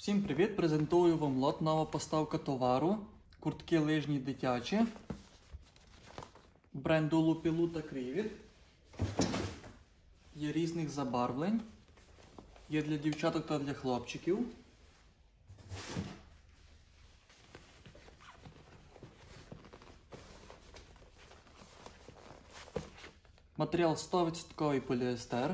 Всім привіт! Презентую вам лот, нова поставка товару. Куртки лижні дитячі. Бренду Лупілу та Крівіт. Є різних забарвлень. Є для дівчаток та для хлопчиків. Матеріал 100% поліестер.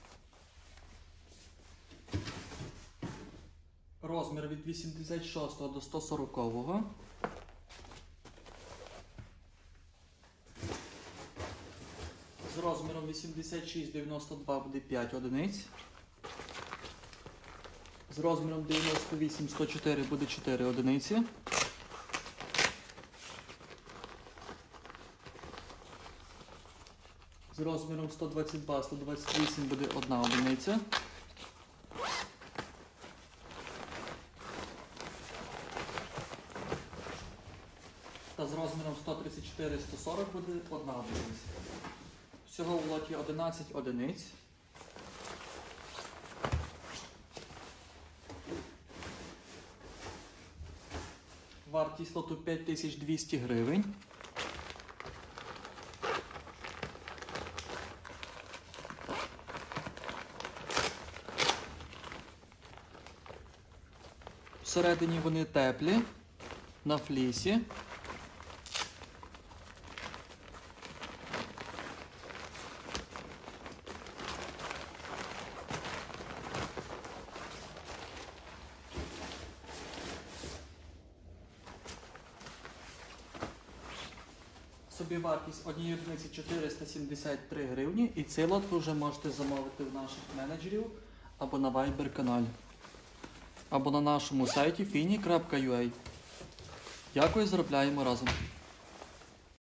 Розмір від 86 до 140. З розміром 86-92 буде 5 одиниць. З розміром 98-104 буде 4 одиниці. З розміром 122-128 буде 1 одиниця. Та з розміром 134-140 буде 1 одиниця. Всього в лоті 11 одиниць. Вартість лоту 5200 гривень. Всередині вони теплі, на флісі. Собівартість однієї одиниці 473 гривні, і цей лот ви вже можете замовити в наших менеджерів або на Viber каналі, або на нашому сайті fini.ua. Дякую, заробляємо разом!